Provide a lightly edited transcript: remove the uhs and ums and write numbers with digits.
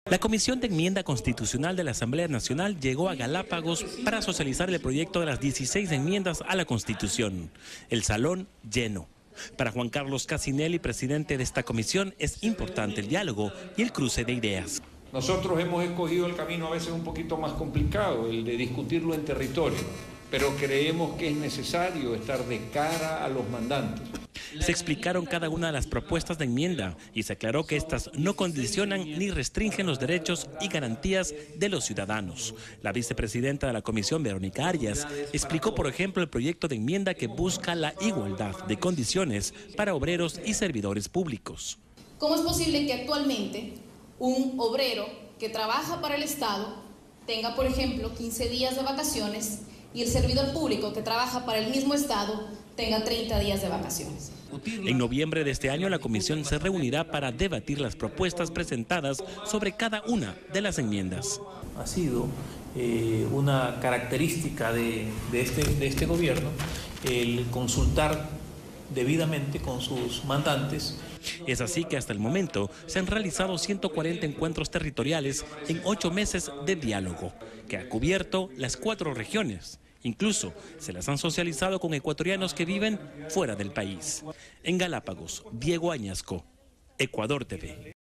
La Comisión de Enmienda Constitucional de la Asamblea Nacional llegó a Galápagos para socializar el proyecto de las 16 enmiendas a la Constitución. El salón lleno. Para Juan Carlos Casinelli, presidente de esta comisión, es importante el diálogo y el cruce de ideas. Nosotros hemos escogido el camino a veces un poquito más complicado, el de discutirlo en territorio, pero creemos que es necesario estar de cara a los mandantes. Se explicaron cada una de las propuestas de enmienda y se aclaró que estas no condicionan ni restringen los derechos y garantías de los ciudadanos. La vicepresidenta de la comisión, Verónica Arias, explicó, por ejemplo, el proyecto de enmienda que busca la igualdad de condiciones para obreros y servidores públicos. ¿Cómo es posible que actualmente un obrero que trabaja para el Estado tenga, por ejemplo, 15 días de vacaciones y el servidor público que trabaja para el mismo Estado tenga 30 días de vacaciones? En noviembre de este año, la comisión se reunirá para debatir las propuestas presentadas sobre cada una de las enmiendas. Ha sido una característica de este gobierno el consultar debidamente con sus mandantes. Es así que hasta el momento se han realizado 140 encuentros territoriales en 8 meses de diálogo, que ha cubierto las 4 regiones. Incluso se las han socializado con ecuatorianos que viven fuera del país. En Galápagos, Diego Añasco, Ecuador TV.